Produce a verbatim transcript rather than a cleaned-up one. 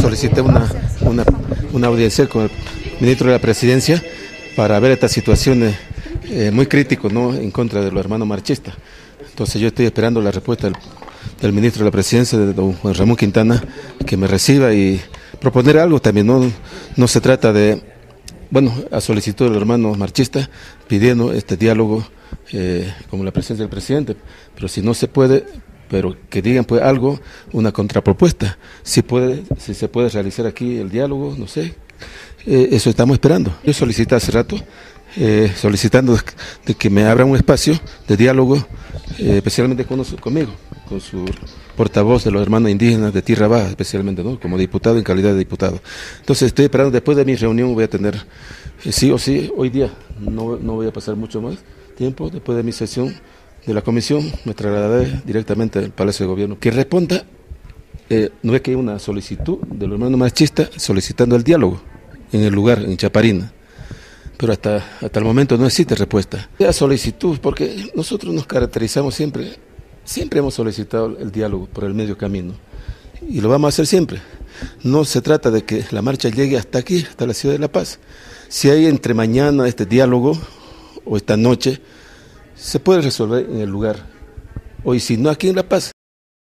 solicité una, una, una audiencia con el ministro de la Presidencia para ver esta situación eh, eh, muy crítico, ¿no?, en contra de los hermanos marchistas. Entonces yo estoy esperando la respuesta del, del ministro de la Presidencia, de don Juan Ramón Quintana, que me reciba y proponer algo también. No, no se trata de, bueno, a solicitud de los hermanos marchistas, pidiendo este diálogo eh, como la presencia del presidente, pero si no se puede, pero que digan pues algo, una contrapropuesta, si puede, si se puede realizar aquí el diálogo, no sé, eh, eso estamos esperando. Yo solicité hace rato, eh, solicitando de que me abra un espacio de diálogo, eh, especialmente con, conmigo, con su portavoz de los hermanos indígenas de Tierra Baja, especialmente, ¿no?, como diputado, en calidad de diputado. Entonces estoy esperando, después de mi reunión voy a tener, eh, sí o sí, hoy día, no, no voy a pasar mucho más tiempo, después de mi sesión de la comisión, me trasladaré directamente al Palacio de Gobierno, que responda, eh, no es que hay una solicitud de los hermanos marchistas solicitando el diálogo en el lugar, en Chaparina, pero hasta, hasta el momento no existe respuesta. La solicitud, porque nosotros nos caracterizamos siempre, siempre hemos solicitado el diálogo por el medio camino, y lo vamos a hacer siempre. No se trata de que la marcha llegue hasta aquí, hasta la ciudad de La Paz. Si hay entre mañana este diálogo, o esta noche, se puede resolver en el lugar, o y si no aquí en La Paz,